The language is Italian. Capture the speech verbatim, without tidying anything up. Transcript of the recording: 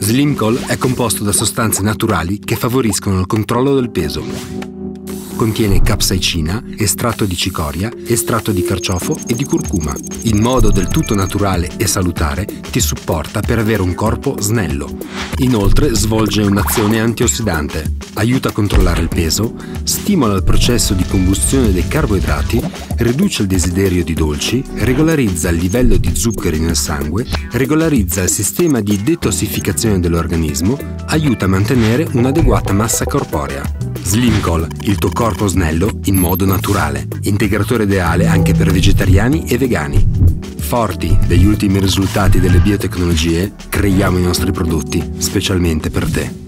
Slimcol è composto da sostanze naturali che favoriscono il controllo del peso. Contiene capsaicina, estratto di cicoria, estratto di carciofo e di curcuma. In modo del tutto naturale e salutare ti supporta per avere un corpo snello. Inoltre svolge un'azione antiossidante, aiuta a controllare il peso, stimola il processo di combustione dei carboidrati, riduce il desiderio di dolci, regolarizza il livello di zuccheri nel sangue, regolarizza il sistema di detossificazione dell'organismo, aiuta a mantenere un'adeguata massa corporea. Slimcol, il tuo corpo snello in modo naturale. Integratore ideale anche per vegetariani e vegani. Forti degli ultimi risultati delle biotecnologie, creiamo i nostri prodotti specialmente per te.